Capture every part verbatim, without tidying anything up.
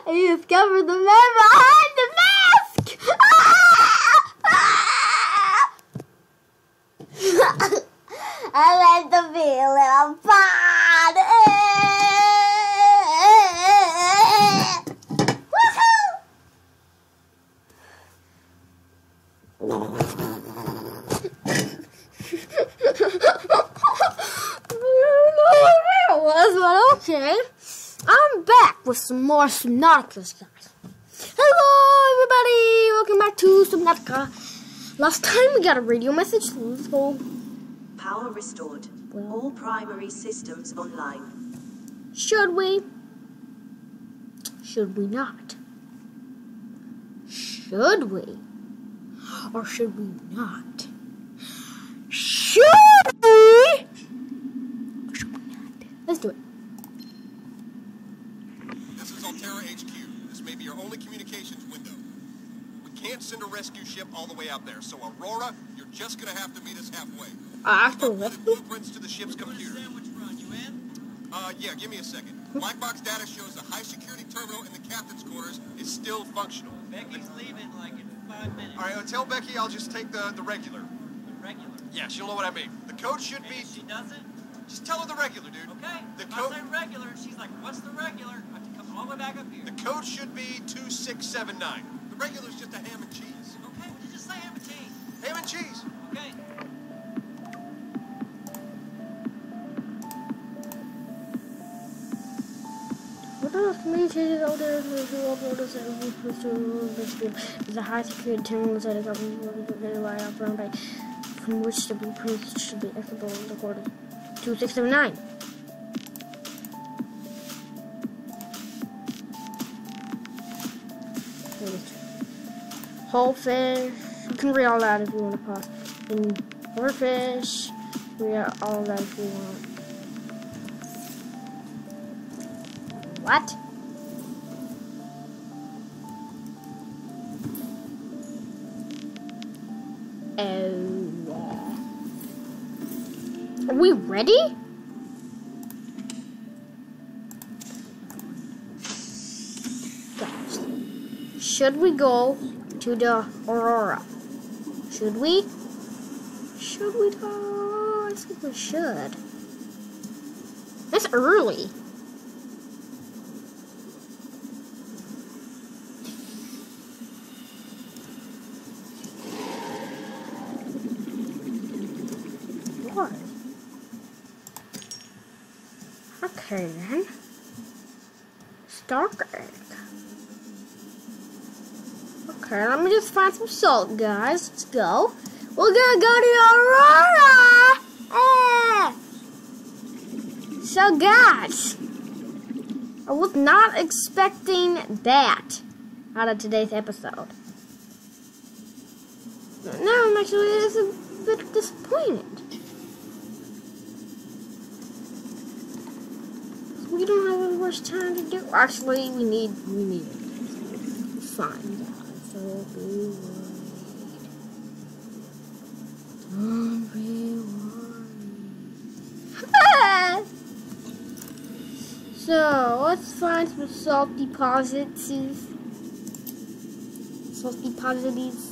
You discovered the man behind the mask! I like the feeling of fun! Was, but okay. I'm back with some more Subnautica, guys. Hello, everybody. Welcome back to Subnautica. Last time we got a radio message. So let's go. Power restored. Well, all primary systems online. Should we? Should we not? Should we? Or should we not? Should we? Let's do it. This is Alterra H Q. This may be your only communications window. We can't send a rescue ship all the way out there, so Aurora, you're just gonna have to meet us halfway. Uh, after what? Blueprints to the ship's computer. Sandwich run, you in? Uh, yeah, give me a second. Black box data shows the high security terminal in the captain's quarters is still functional. Becky's leaving like in five minutes. All right, uh, tell Becky I'll just take the the regular. The regular? Yeah, she'll know what I mean. The code should And be. if she doesn't? Just tell her the regular, dude. Okay. The if code. I say regular, and she's like, "What's the regular?" I have to come all the way back up here. The code should be two six seven nine. The regular's just a ham and cheese. Okay, would you just say ham and cheese? Ham and cheese. Okay. What else communicated out there to upload us and we supposed to is a high security terminal that is relied on by from which the blueprints should be accessible and recorded. two six seven nine. Whole fish. You can read all that if you want to pause. And fish. Read all that if you want. What? Oh. Are we ready? Guys, should we go to the Aurora? Should we? Should we go? I think we should. It's early. Okay then. Stark egg. Okay, let me just find some salt, guys. Let's go. We're gonna go to Aurora! Eh. So, guys, I was not expecting that out of today's episode. Now I'm actually just a bit disappointed. We don't have as much time to do. Actually, we need, we need it. It's fine, guys. Don't be worried. Don't be worried. Ah! So, let's find some salt deposits. Salt deposits.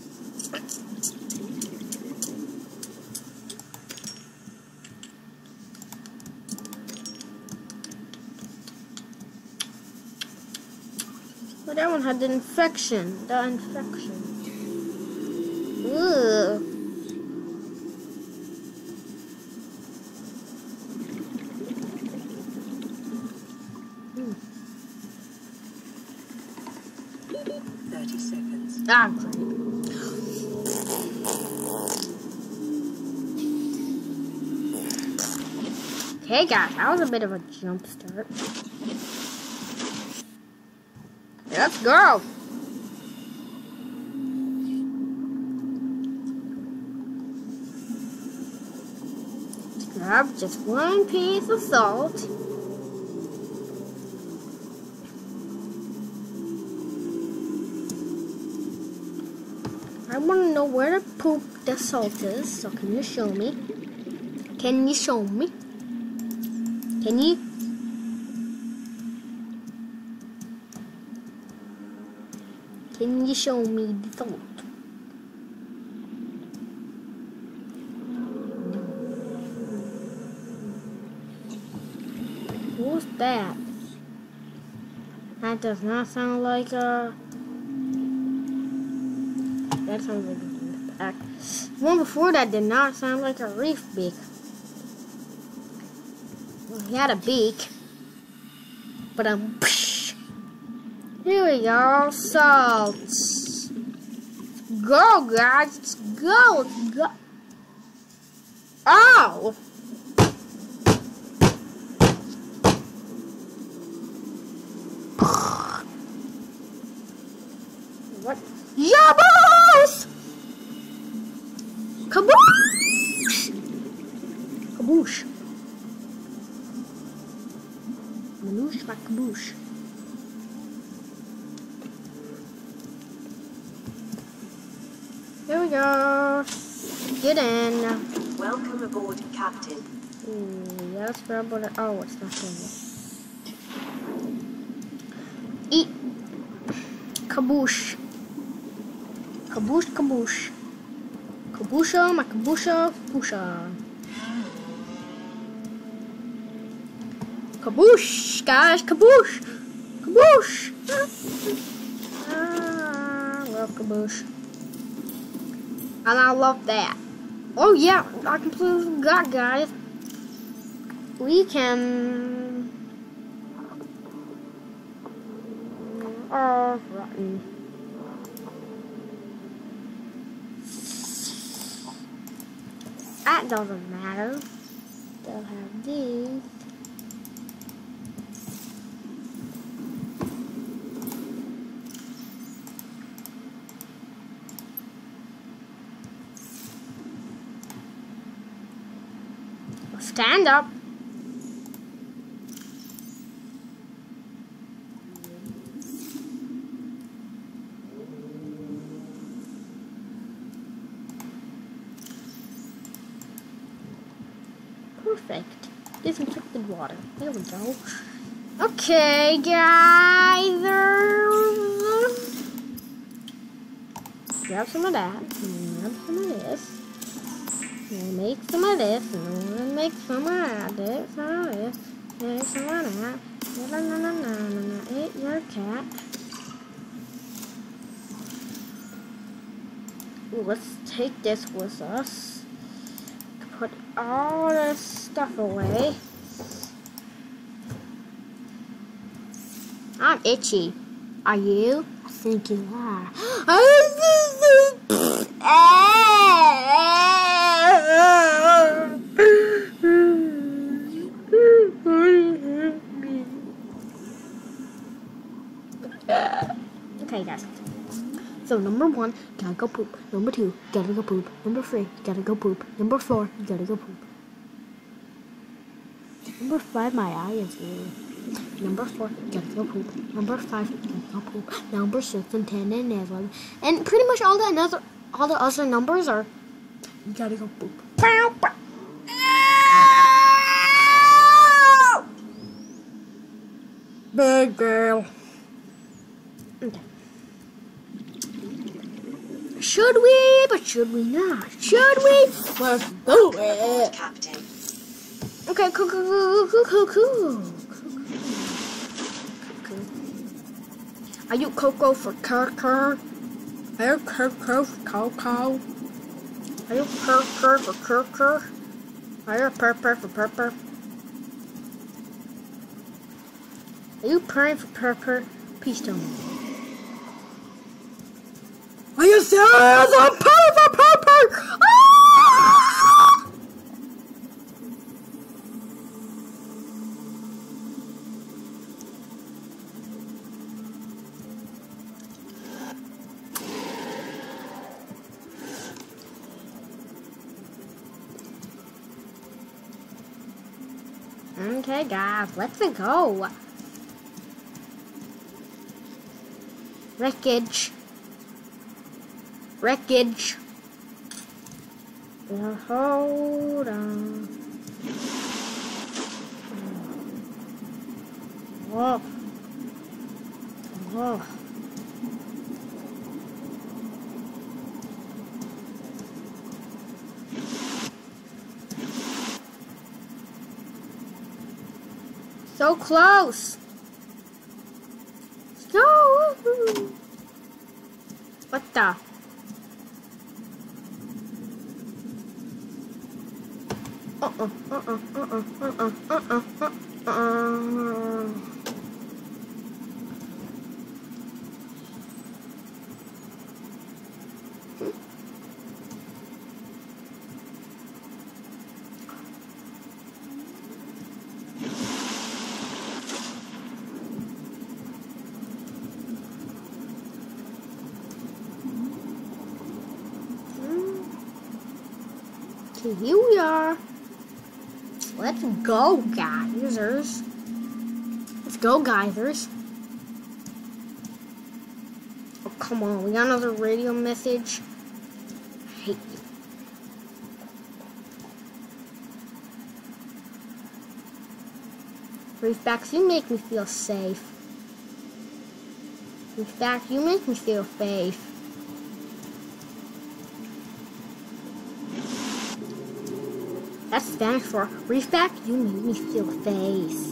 But that one had the infection. The infection. Ugh. Hmm. Thirty seconds. Ah, great. Okay, guys, that was a bit of a jump start. Let's go. Let's grab just one piece of salt. I want to know where the poop the salt is, so can you show me? Can you show me? Can you? Can you show me the thought? What's that? That does not sound like a... That sounds like a reef back. The one before that did not sound like a reef beak. Well, he had a beak. But um, here we go. So, let's go, guys. Let's go. Let's go. Oh! What? Yabos! Kaboosh! Kaboosh. Manoosh my kaboosh. Here we go. Get in. Welcome aboard, Captain. Ooh, yeah, let's grab what. Oh, it's not in there. Eat. Kaboosh. Kaboosh, kaboosh. Kaboosha, my kaboosha, kaboosha. Kaboosh, guys, kaboosh. Kaboosh. Ah, I love kaboosh. And I love that. Oh yeah, I completely forgot, guys. We can... Oh, rotten. That doesn't matter. They'll have these. Stand up. Perfect. Disinfected water. There we go. Okay, guys. Grab some of that. Grab some of this. We'll make some of this, and we'll make some of that. This, some of this, make some of that. No, no, no, no, no, no. Eat your cat. Ooh, let's take this with us. Put all this stuff away. I'm itchy. Are you? I think you are. Okay, guys. So number one, gotta go poop. Number two, gotta go poop. Number three, gotta go poop. Number four, gotta go poop. Number five, my eye is weird. Number four, gotta go poop. Number five, gotta go poop. Number six and ten and eleven, and pretty much all the another, all the other numbers are gotta go poop. Big girl. Okay. Should we? But should we not? Should we? Let's do it. Captain. Okay, cool, cool, cool, cool, cool, cool. Are you Coco for Coco? Are you Coco for Coco? Are you Purr for Coco? Are you Purr for Purr? Are you purring for Purr? Please tell me. Are you serious? I'm purring for Purr! Ah! Okay, guys, let's go. Wreckage. Wreckage. Now hold on. Oh. Oh. So close. Let's go. What the? Uh-uh, uh-uh, uh-uh, uh-uh, uh-uh, uh-uh, uh-uh. Okay, here we are. Let's go, geysers. Let's go, geysers. Oh, come on. We got another radio message. I hate you. Reefbacks, you make me feel safe. Reefbacks, you make me feel safe. That's Spanish for Reefback, you make me feel face.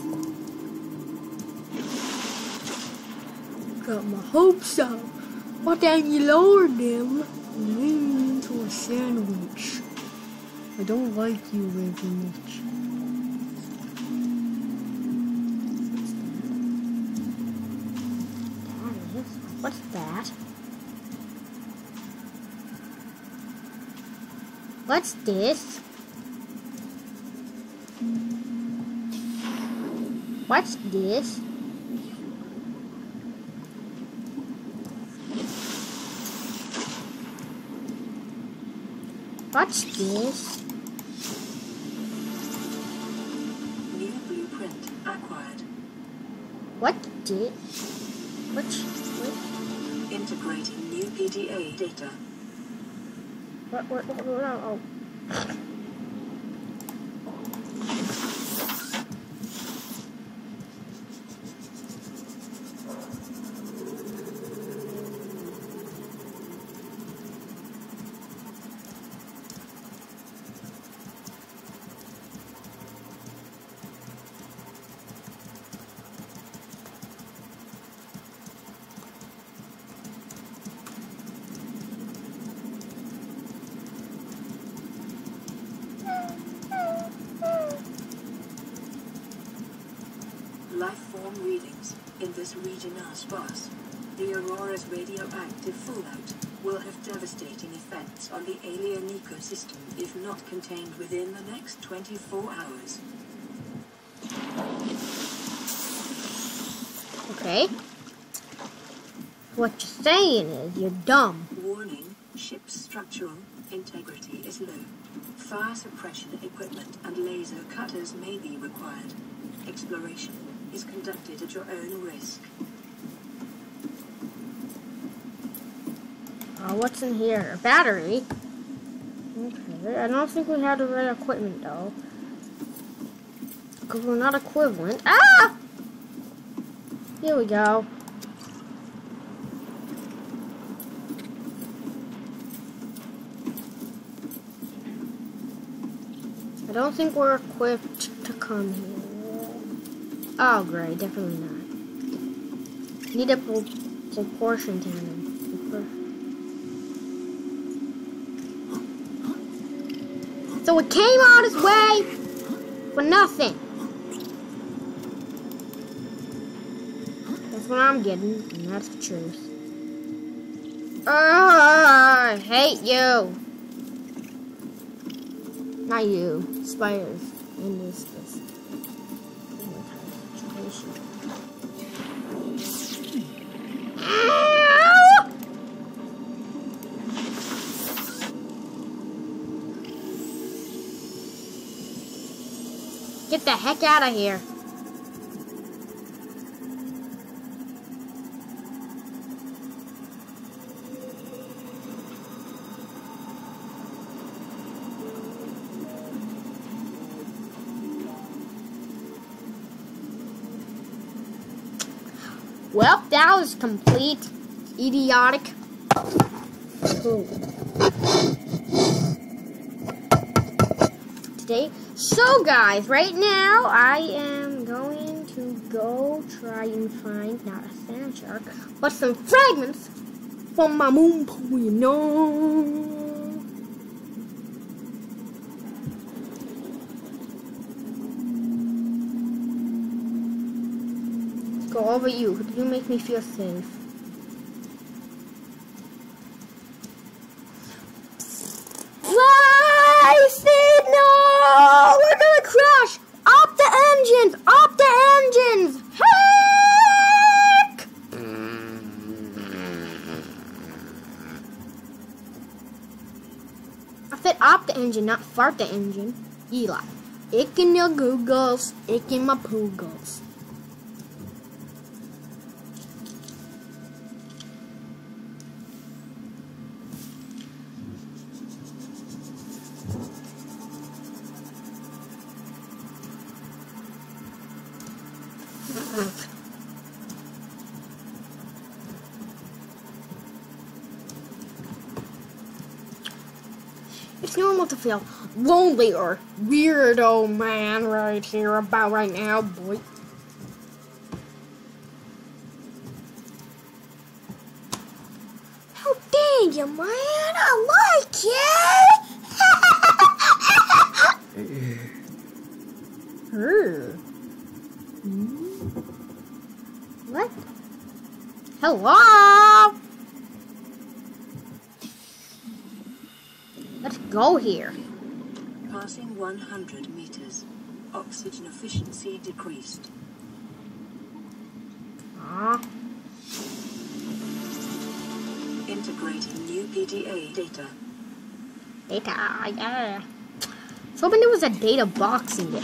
Got my hopes up, but then you lowered them and made me into a sandwich. I don't like you very much. What's that? What's this? What's this? What's this? New blueprint acquired. What did? Which? What? Integrating new P D A data. What? What? What? What? Oh. Life form readings in this region are sparse. The Aurora's radioactive fallout will have devastating effects on the alien ecosystem if not contained within the next twenty-four hours. Okay. What you're saying is you're dumb. Warning, ship's structural integrity is low. Fire suppression equipment and laser cutters may be required. Exploration is conducted at your own risk. Uh, what's in here? A battery. Okay, I don't think we have the right equipment though. Because we're not equivalent. Ah! Here we go. I don't think we're equipped to come here. Oh, great, definitely not. Need a pro propulsion tandem. So it came all this way for nothing. That's what I'm getting, and that's the truth. Oh, I hate you. Not you, spiders in this this situation. Get the heck out of here. Well, that was complete idiotic. Ooh. Today, so guys, right now I am going to go try and find not a sand shark, but some fragments from my moon pool, you know. Go over you. You make me feel safe. I said no! We're gonna crash! Up the engines! Up the engines! Heck! I said up the engine, not fart the engine. Eli. Ik in your googles, ik in my poogles. It's normal to feel lonely or weirdo man right here about right now, boy. How dang you, man! I like it! Her. What? Hello? Let's go here. Passing one hundred meters. Oxygen efficiency decreased. Ah. Integrating new P D A data. Data, yeah. So hoping there was a data box in there.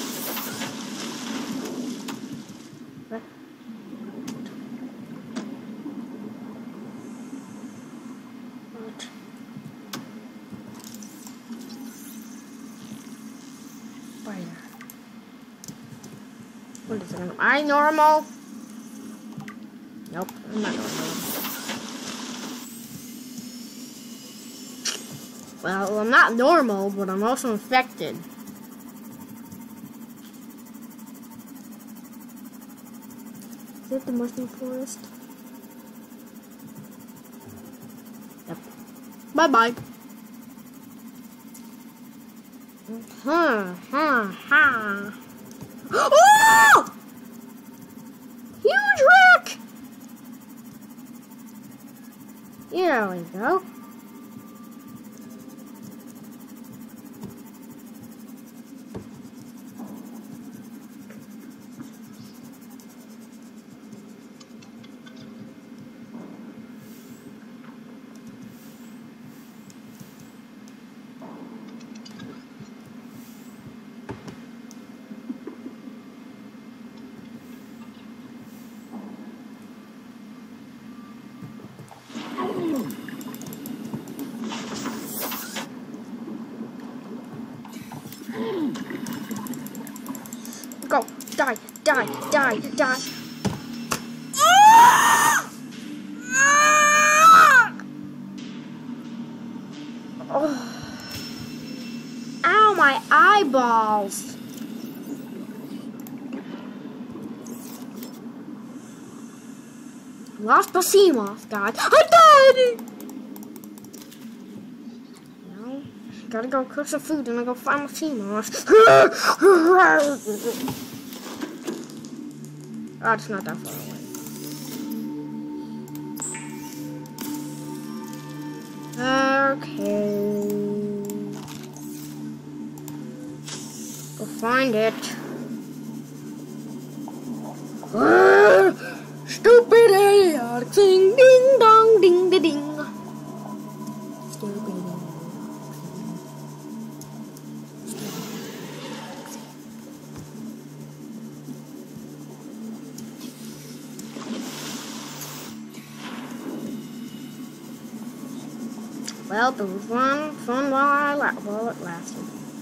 What? What? Fire. What is it? Am I normal? Nope, I'm not normal. Well, I'm not normal, but I'm also infected. Is it the mushroom forest? Yep. Bye-bye. Huh, huh, huh. Oh! Huge wreck! There we go. Go, die, die, die, die. Oh. Ow, my eyeballs. Lost the Seamoth, God. I died! No, gotta go cook some food and I go find my Seamoth. Oh, it's not that far away. Okay. Go find it. Ah, stupid idiotic thing. Ding dong, ding da ding. Stupid idiotic Well, it was fun, fun while, I la while it lasted.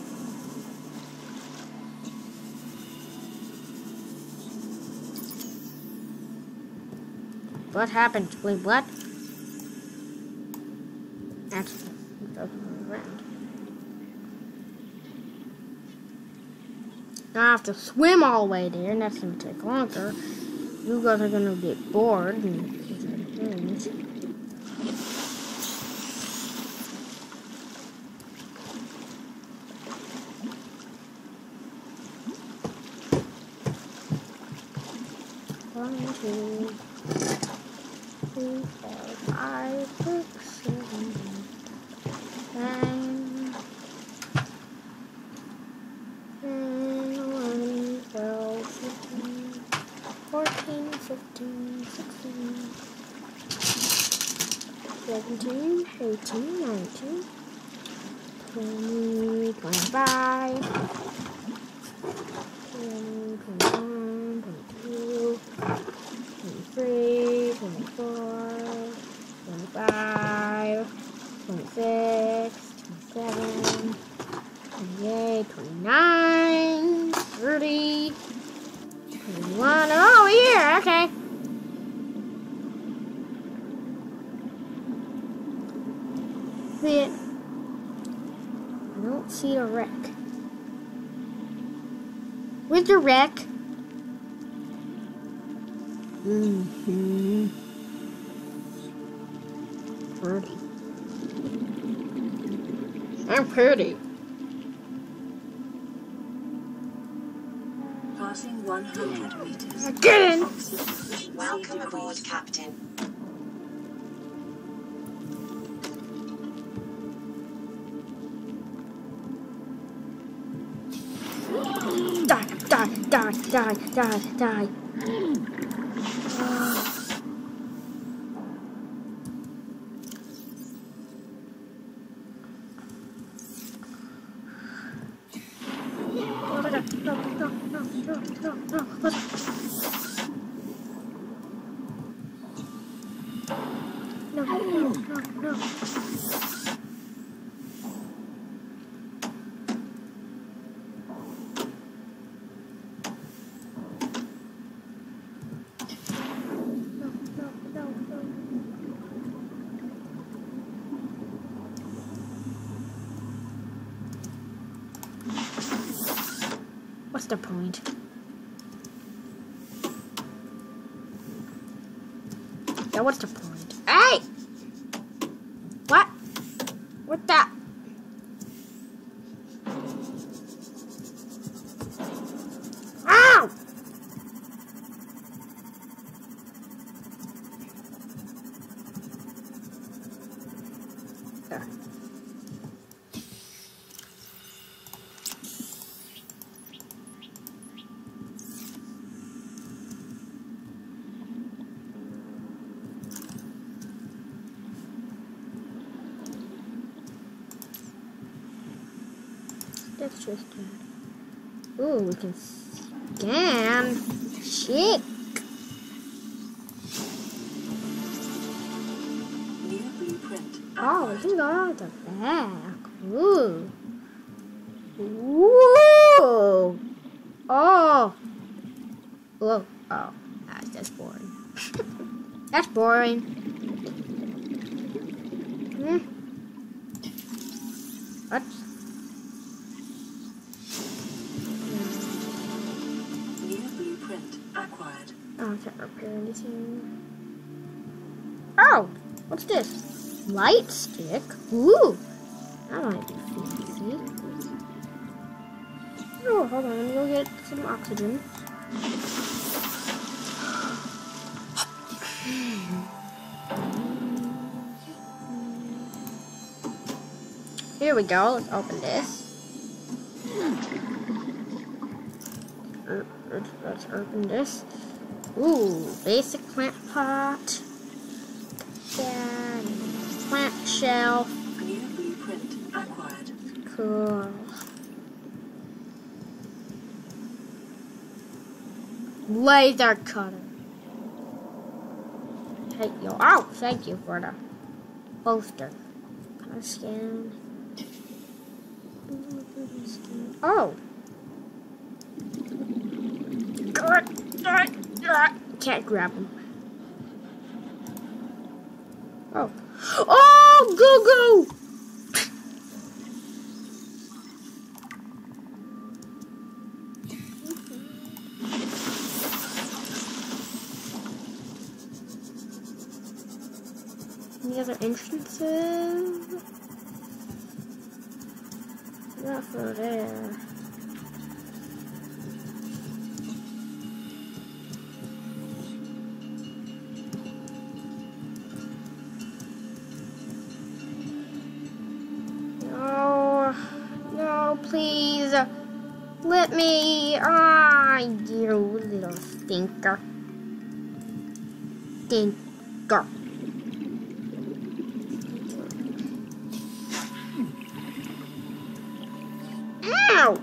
What happened? Wait, what? Actually, it doesn't around. I have to swim all the way there, and that's gonna take longer. You guys are gonna get bored and things. One, two, three, four, five, six, seven, nine, ten, eleven, twelve, fifteen, fourteen, fifteen, sixteen, seventeen, eighteen, nineteen, twenty, twenty-five, twenty, twenty-one, twenty-two, twenty-three, twenty-four, twenty-five, twenty-six, twenty-seven, twenty-eight, twenty-nine, thirty, twenty-one. Oh, here, okay. See it? I don't see a wreck. Where's the wreck? Mm-hmm. Pretty. I'm pretty. Passing one hundred meters. Again! Welcome aboard, Captain. Die, die, die, die, die, die. No, no, no, no, no, no. No, no, no, no. What's the point? Yeah, what's the point? Hey! What? What the? Ow! There. That's just good. Ooh, we can scan. Chick. New blueprint. Oh, we can go out the back. Ooh. Ooh. Oh. Whoa. Oh, that's, that's boring. That's boring. Hmm. What? Acquired. Oh, I can't repair anything. Oh, what's this? Light stick? Ooh, that might be fancy. Oh, hold on, let me go get some oxygen. Here we go, let's open this. Let's, let's open this. Ooh, basic plant pot. And plant shelf. New blueprint acquired. Cool. Laser cutter. Hey, yo. Oh, thank you for the poster. Can I scan? Oh. Can't grab him. Oh. Oh, go, go! Any other entrances? Not for there. No, no, please. Let me. Ah, you little stinker. Stinker. Ow!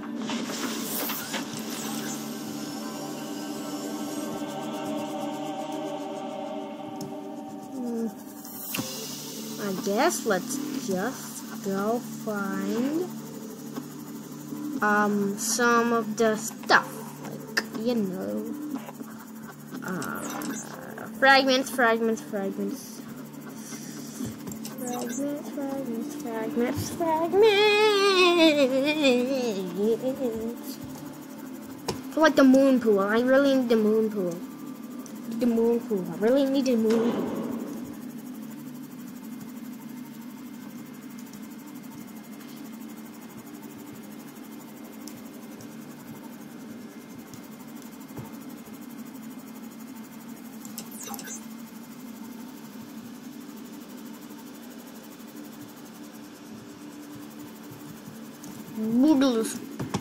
Hmm. I guess let's just go find um some of the stuff, like, you know, uh, fragments, fragments, fragments. Fragments, fragments, fragments, fragments. I like the moon pool. I really need the moon pool. The moon pool. I really need the moon pool. Boogles.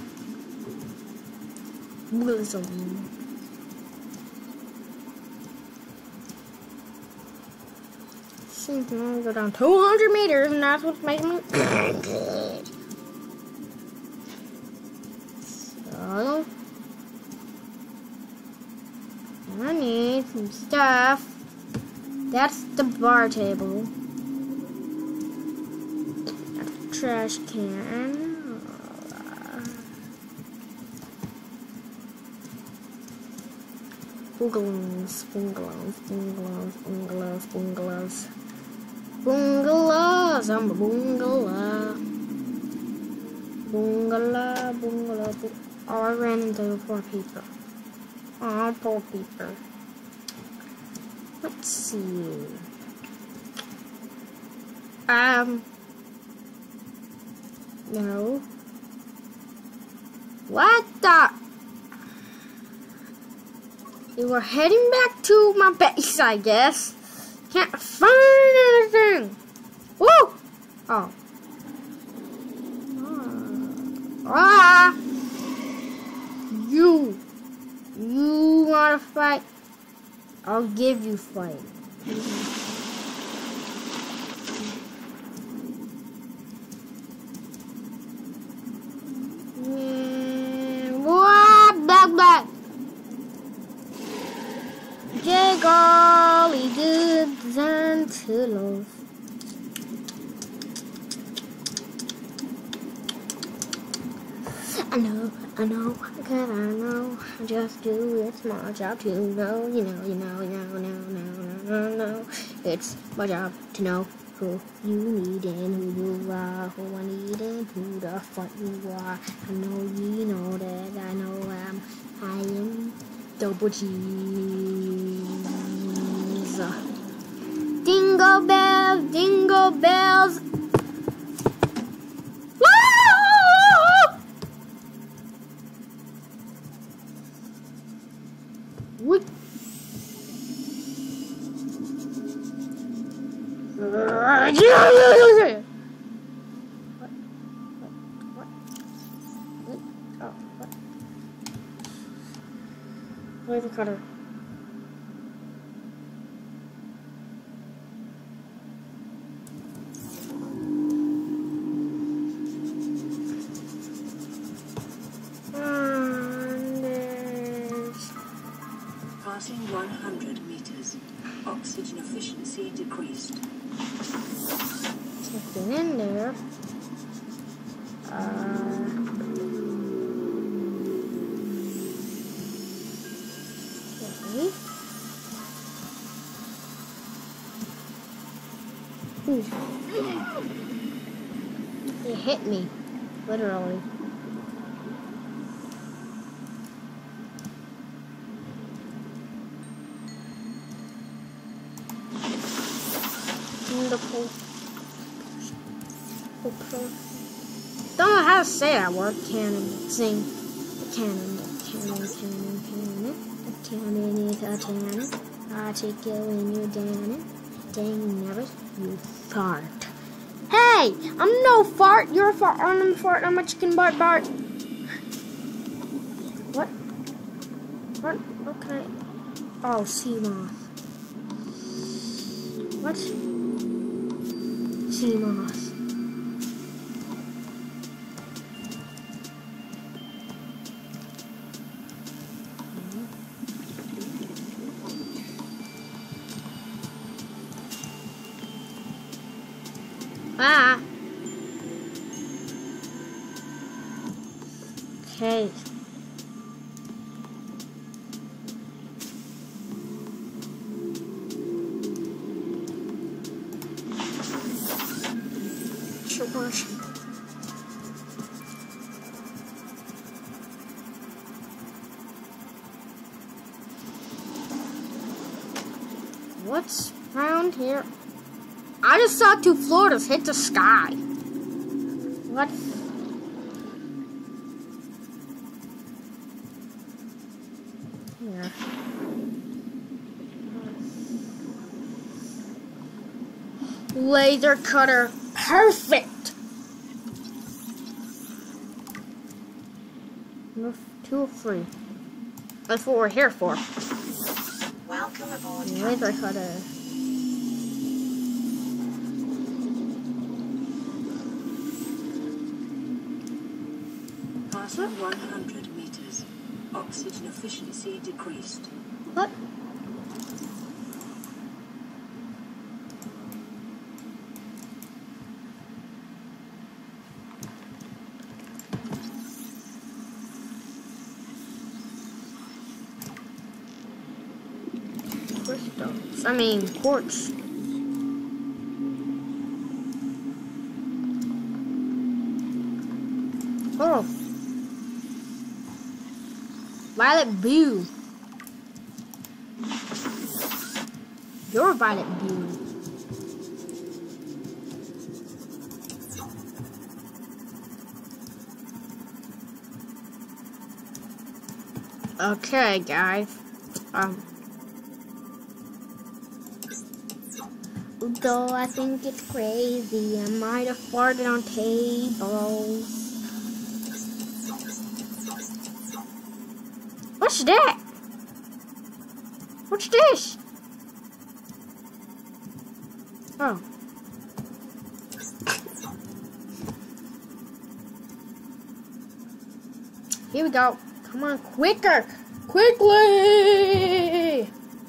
Boogles on me. Seems to only go down two hundred meters, and that's what's making me good. So, I need some stuff. That's the bar table. That's the trash can. Bungalows, bungalows, bungalows, bungalows, bungalows. Bungalows, I'm a bungalow. Bungalow, bungalow, bungalow. Oh, I ran into poor people. Oh, poor people. Let's see. Um. No. What the? We were heading back to my base, I guess. Can't find anything. Woo! Oh. Ah. You. You wanna fight? I'll give you fight. Mm, what? Back, back. Jolly goods and pillows. I know, I know, cause I know. I just do it's my job to know. You know, you know, you know, no, no, no, no, no. It's my job to know who you need and who you are, who I need and who the fuck you are. I know you know that I know I'm, I am double G's. Dingle bells, dingle bells. What? What? What? What? Oh, what? Where's the cutter? Passing one hundred meters. Oxygen efficiency decreased. Something in there. Uh, okay. It hit me, literally. Wonderful. Don't know how to say that word. Cannon. Sing. The cannon. The cannon. Cannon. Cannon. The cannon is a cannon. I take you when you're down. Dang never. You fart. Hey! I'm no fart. You're a fart. I'm a fart. I'm a chicken Bart Bart. What? What? What can I? Oh, sea moth. What? Sea moth. Ah. Okay. Sure. What's around here? I just saw two Floridas hit the sky. What? Here. Laser cutter. Perfect. Two or three. That's what we're here for. Welcome aboard. Laser cutter. Passing one hundred meters. Oxygen efficiency decreased. What? Crystals. I mean, quartz. Oh. Violet blue. You're violet blue. Okay, guys. Um. Though I think it's crazy, I might have farted on tables. What's that? What's this? Oh. Here we go. Come on, quicker! Quickly!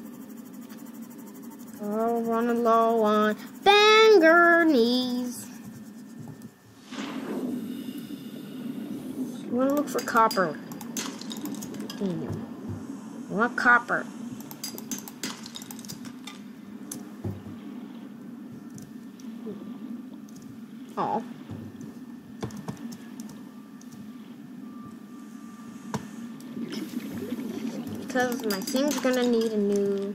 Oh, running low on banger knees. You want to look for copper. I want copper. Oh. Because my thing's gonna need a new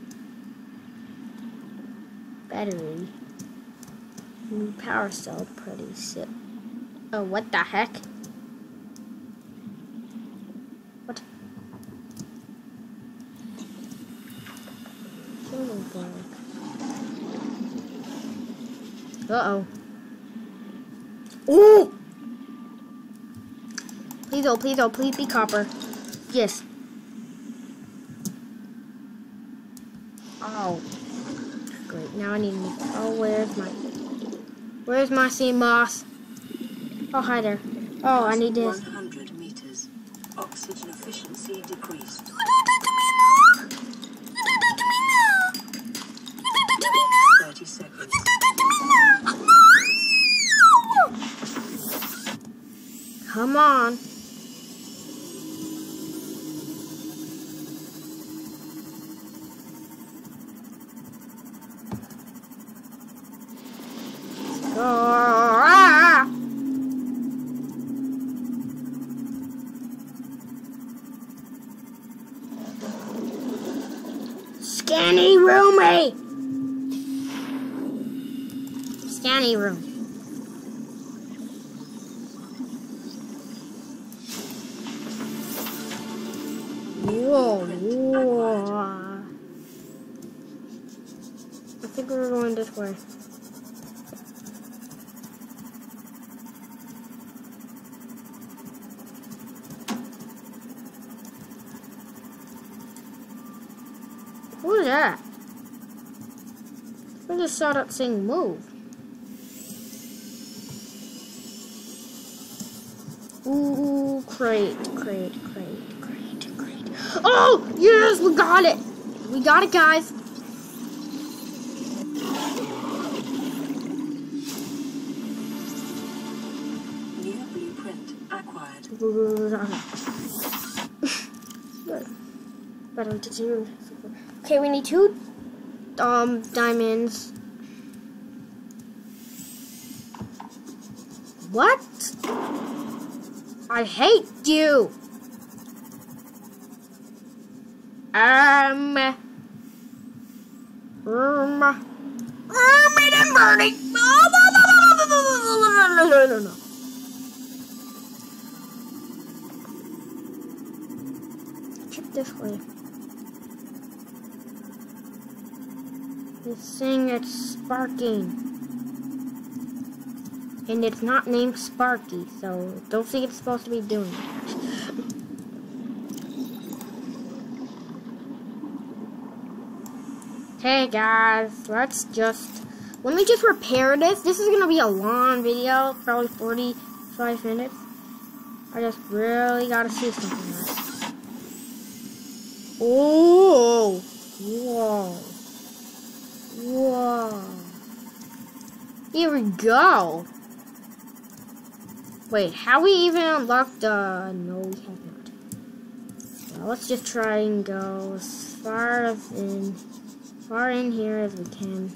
battery. New power cell pretty soon. Oh, what the heck? What? Uh-oh. Ooh! Please, oh, please, oh, please be copper. Yes. Oh. Great, now I need to... Oh, where's my... Where's my sea moss? Oh, hi there. Oh, I need this. one hundred meters. Oxygen efficiency decreased. thirty seconds. Come on. Go. Ah! Skinny roomy. scanning room. Whoa, whoa. I think we're going this way. Who's that? I just saw that thing move. Ooh, crate, crate, crate, crate, crate. Oh, yes, we got it. We got it, guys. New blueprint acquired. Better to do. Okay, we need two um diamonds. What? I hate you. Um. Um. Ermit and Bernie. No, no, no, no, no, no, no, no. Check this way. This thing that's sparking. And it's not named Sparky, so don't think it's supposed to be doing that. Hey guys, let's just, let me just repair this. This is gonna be a long video, probably forty-five minutes. I just really gotta see something else. Oh, whoa. Whoa. Here we go. Wait, how we even unlocked the... No, we have not. Well, let's just try and go as far as in... far in here as we can.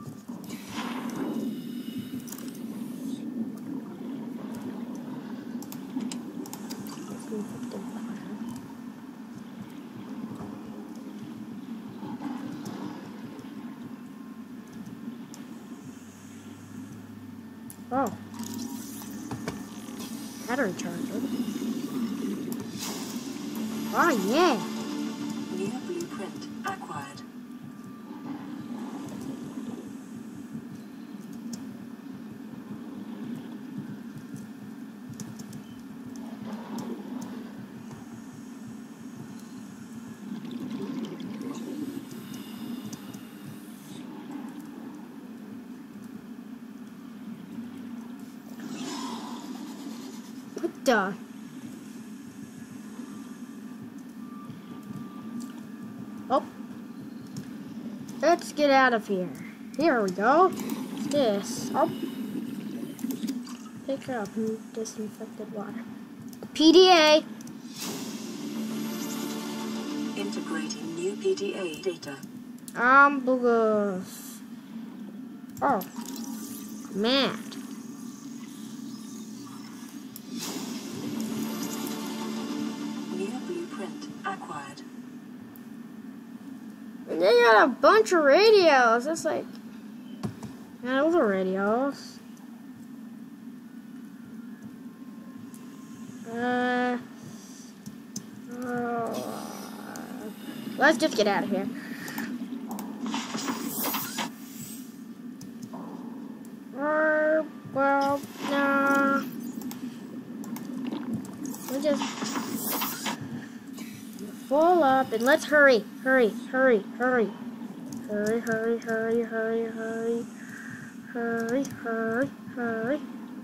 Oh. Battery charger. Oh, yeah. New blueprint acquired. What the? Oh. Let's get out of here. Here we go. What's this? Oh. Pick up disinfected water. P D A. Integrating new P D A data. Um, boogers. Oh. Command. New blueprint acquired. And they got a bunch of radios. It's like, yeah, those are radios. Uh, oh, let's just get out of here. Uh, well, nah. We just full up and let's hurry, hurry, hurry, hurry, hurry, hurry, hurry, hurry, hurry, hurry, hurry, hurry.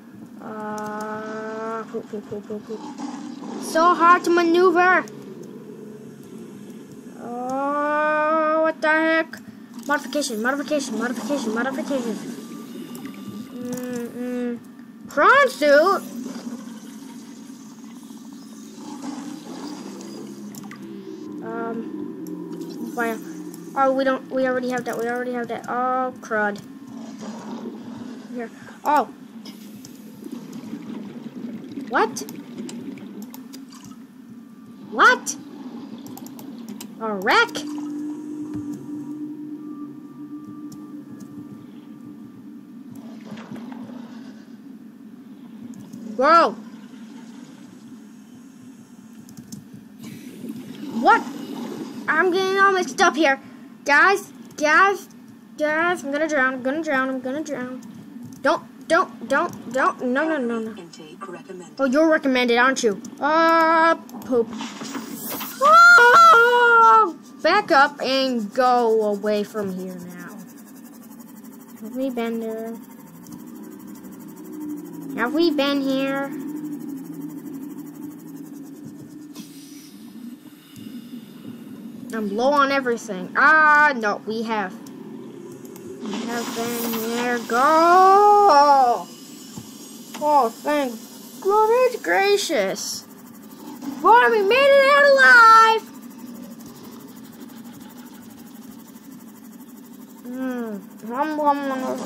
Uh, poop, poop, poop, poop, poop. So hard to maneuver. Oh, what the heck? Modification, modification, modification, modification. Mm-mm. Prawn suit. Um, fire. Oh, we don't, we already have that, we already have that. Oh, crud. Here. Oh. What? What? A wreck? Whoa! What? I'm getting all mixed up here. Guys, guys, guys, I'm gonna drown, I'm gonna drown, I'm gonna drown. Don't, don't, don't, don't, no, no, no, no. Intake recommended. Oh, you're recommended, aren't you? Ah, uh, poop. Oh, back up and go away from here now. Have we been there? Have we been here? I'm low on everything. Ah, no, we have. We have been here. Go! Oh, thank goodness gracious. Boy, we made it out alive! Mmm. Nom, nom, nom, nom.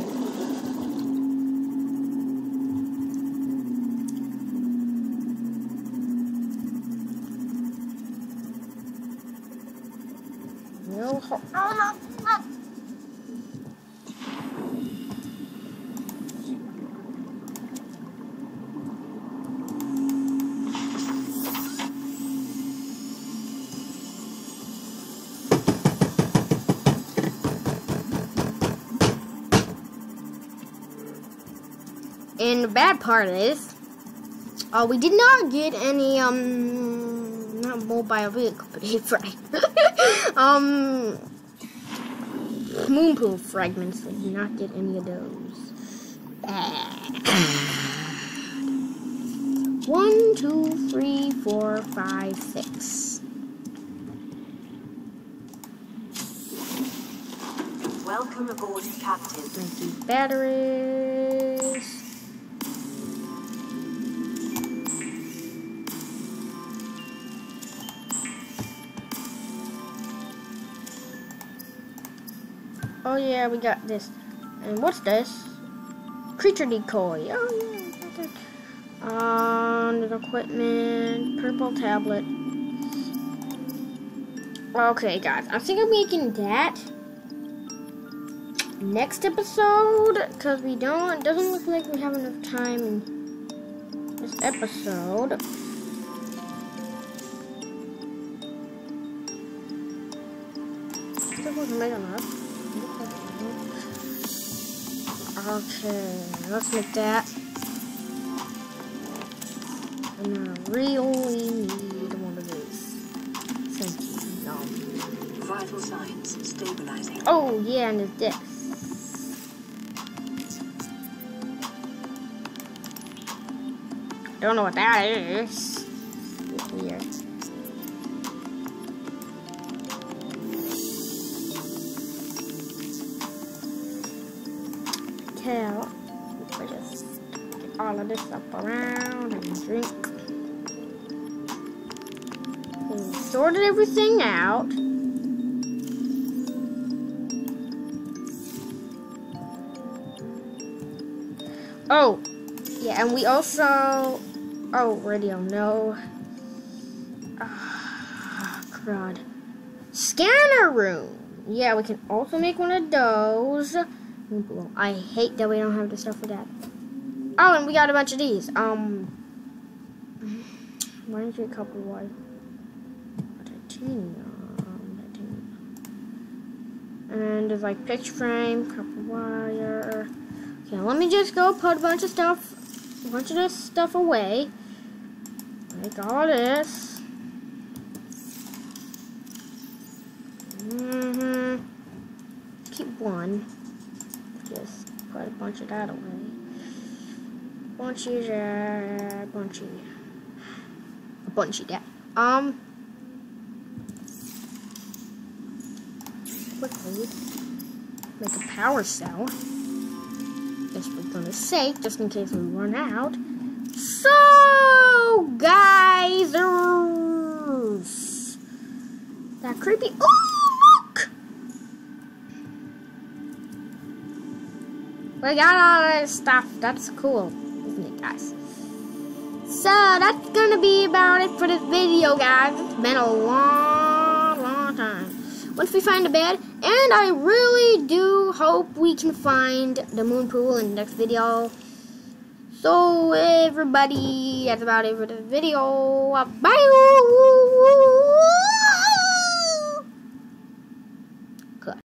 No, oh, no, no. And the bad part is, uh, we did not get any, um, not mobile vehicle, but right. um, moon pool fragments. We did not get any of those. Bad. One, two, three, four, five, six. Welcome aboard, Captain. Thank you. Batteries. Oh yeah, we got this. And what's this? Creature decoy. Oh yeah, we got that. Um, equipment, purple tablet. Okay, guys, I think I'm making that next episode because we don't. It doesn't look like we have enough time in this episode. Still wasn't big enough. Okay, let's make that. And I really need one of these. Thank you. No. Vital signs stabilizing. Oh yeah, and it's this. Don't know what that is. It's weird. Tell. We just get all of this stuff around and drink. We sorted everything out. Oh, yeah, and we also. Oh, radio, no. Ah, oh, crud. Scanner room. Yeah, we can also make one of those. I hate that we don't have the stuff for that. Oh, and we got a bunch of these. Um, why don't you a couple white? Titanium, titanium. And there's like picture frame, copper wire. Okay, let me just go put a bunch of stuff, a bunch of this stuff away. Make all this. Mm-hmm. Keep one. Just put a bunch of that away. Bunch of that. Bunch of. A bunch of that. Um. Quickly. Make a power cell. Guess we're gonna save just in case we run out. So, guys, that creepy. Oh, look! We got all this stuff. That's cool, isn't it, guys? So that's gonna be about it for this video, guys. It's been a long, long time. Once we find a bed, and I really do hope we can find the moon pool in the next video. So everybody, that's about it for the video. Bye.